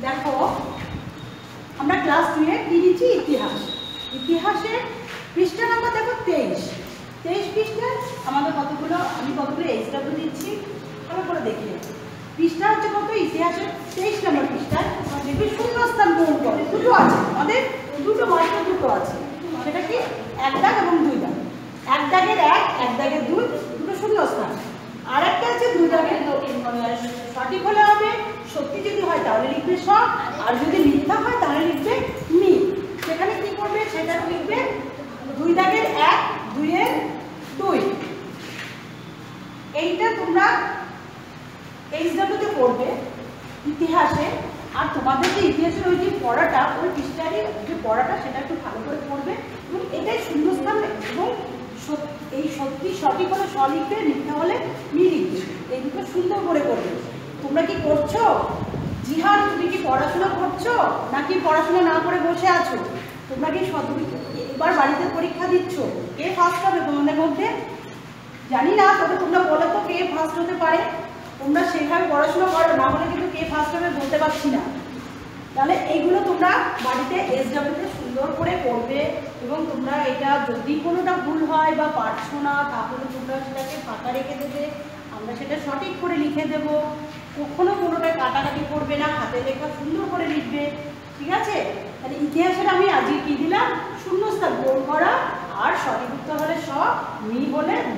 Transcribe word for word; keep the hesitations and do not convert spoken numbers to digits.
দেখো আমরা ক্লাস টুয়ে কি দিচ্ছি, ইতিহাস। ইতিহাসের পৃষ্ঠা নাম্বার দেখো তেইশ। তেইশ পৃষ্ঠায় আমাদের কতগুলো, আমি কতগুলো এইচ ডাব্লিউ দিচ্ছি ভালো করে দেখিয়ে। পৃষ্ঠা হচ্ছে কত, ইতিহাসের তেইশ নম্বর পৃষ্ঠায় দেখবি শূন্যস্থান পূরণ করে দুটো আছে আমাদের, দুটো মাত্র দুটো আছে। সেটা কি, এক দাগ এবং দুই দাগ। এক দাগের এক, এক দাগের দুই, দুটো শূন্যস্থান। আর একটা আছে দুই দাগের সঠিক হলে হবে, সত্যি যদি হয় তাহলে লিখবে সব, আর যদি মিথ্যা হয় তাহলে লিখবে মি। সেখানে কি করবে, সেটা লিখবে দুই দাগের এক, দুইয়ের দুই। এইটা তোমরা এইচ ডাব্লিউতে করবে ইতিহাসে। আর তোমাদের যে ইতিহাসের ওই যে পড়াটা, ওই পৃষ্ঠারই যে পড়াটা সেটা একটু ভালো করে পড়বে। এবং এটাই শূন্যস্থান, এবং এই সত্যি সঠিক হলে স লিখবে, মিথ্যা হলে মি লিখবে। এই দুটো সুন্দর করে করবে। তোমরা কি করছো জিহান, তুমি কি পড়াশোনা করছো নাকি পড়াশোনা না করে বসে আছো? তোমরা কি এবার বাড়িতে পরীক্ষা দিচ্ছ, কে ফার্স্ট হবে তোমাদের মধ্যে জানি না, তবে তোমরা বলো তো কে ফার্স্ট হতে পারে। তোমরা সেভাবে পড়াশোনা করো, না হলে কিন্তু কে ফার্স্ট হবে বলতে পারছি না। তাহলে এইগুলো তোমরা বাড়িতে এস ডাব্লিউতে সুন্দর করে করবে। এবং তোমরা এটা যদি কোনোটা ভুল হয় বা পারছো না, তাহলে তোমরা সেটাকে ফাঁকা রেখে দেবে, আমরা সেটা সঠিক করে লিখে দেবো। কখনো কোনোটায় কাটাকাটি করবে না, হাতে লেখা সুন্দর করে লিখবে, ঠিক আছে? তাহলে ইতিহাসের আমি আজকে কি দিলাম, শূন্যস্থান পূরণ করা, আর সঠিক উত্তর হলে সব মি বলে